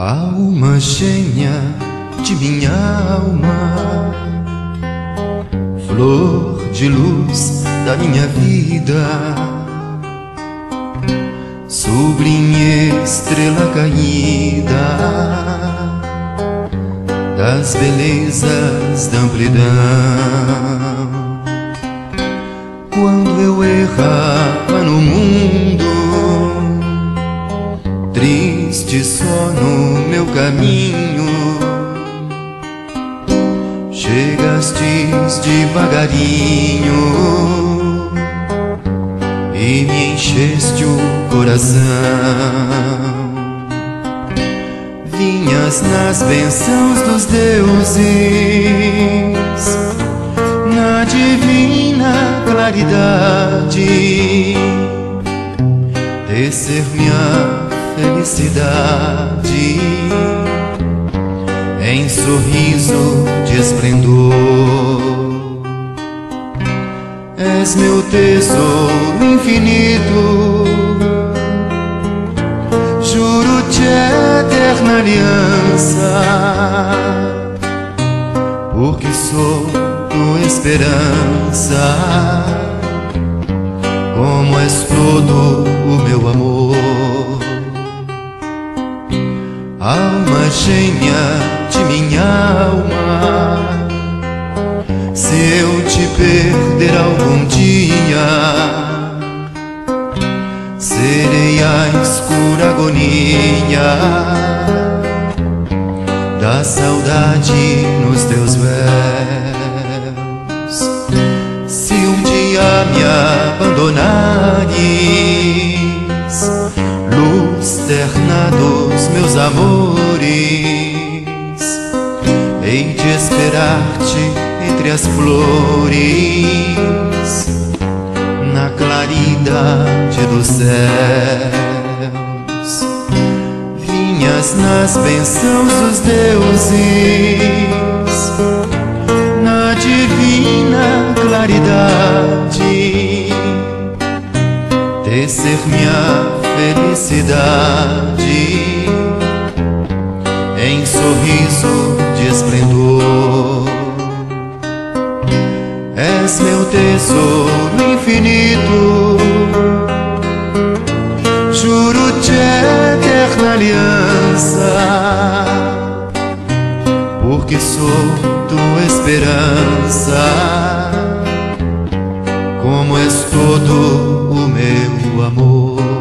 Alma gêmea de minha alma, flor de luz da minha vida, sublime estrela caída das belezas da amplidão. Quando eu errava no mundo, triste só no meu caminho, chegastes devagarinho e me encheste o coração. Vinhas nas bênçãos dos deuses, na divina claridade, tecer minha felicidade em sorriso de esplendor. És meu tesouro infinito, juro-te eterna aliança, porque sou tua esperança, como és todo o meu amor. Alma gêmea de minha alma, se eu te perder algum dia, serei a escura agonia da saudade nos teus véus. Se um dia me abandonares, luz terna dos meus amores, hei de esperar-te entre as flores, na claridade dos céus. Vinhas nas bênçãos dos deuses, na divina claridade, tecer minha felicidade em sorriso de esplendor. És meu tesouro infinito, juro-te eterna aliança, porque sou tua esperança, como és todo o meu amor.